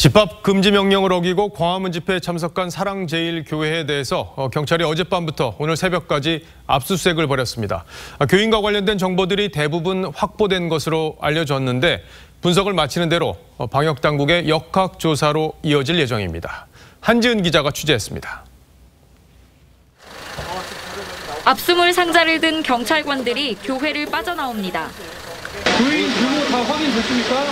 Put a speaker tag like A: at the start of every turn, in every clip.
A: 집합 금지 명령을 어기고 광화문 집회에 참석한 사랑제일교회에 대해서 경찰이 어젯밤부터 오늘 새벽까지 압수수색을 벌였습니다. 교인과 관련된 정보들이 대부분 확보된 것으로 알려졌는데 분석을 마치는 대로 방역당국의 역학조사로 이어질 예정입니다. 한지은 기자가 취재했습니다.
B: 압수물 상자를 든 경찰관들이 교회를 빠져나옵니다.
C: 교인 규모 다 확인됐습니까?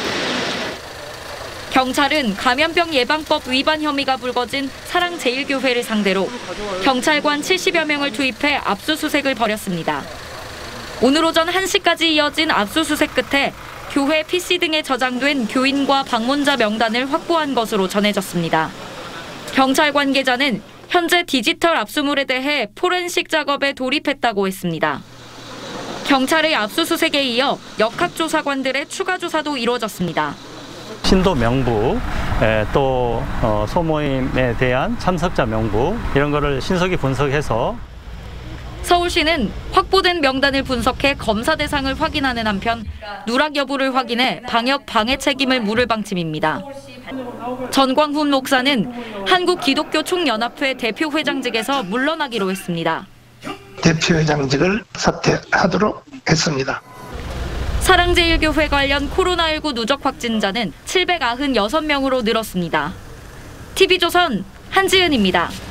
B: 경찰은 감염병 예방법 위반 혐의가 불거진 사랑제일교회를 상대로 경찰관 70여 명을 투입해 압수수색을 벌였습니다. 오늘 오전 1시까지 이어진 압수수색 끝에 교회 PC 등에 저장된 교인과 방문자 명단을 확보한 것으로 전해졌습니다. 경찰 관계자는 현재 디지털 압수물에 대해 포렌식 작업에 돌입했다고 했습니다. 경찰의 압수수색에 이어 역학조사관들의 추가 조사도 이루어졌습니다.
D: 신도 명부, 또 소모임에 대한 참석자 명부 이런 거를 신속히 분석해서
B: 서울시는 확보된 명단을 분석해 검사 대상을 확인하는 한편 누락 여부를 확인해 방역 방해 책임을 물을 방침입니다. 전광훈 목사는 한국기독교총연합회 대표회장직에서 물러나기로 했습니다.
E: 대표회장직을 사퇴하도록 했습니다.
B: 사랑제일교회 관련 코로나19 누적 확진자는 796명으로 늘었습니다. TV조선 한지은입니다.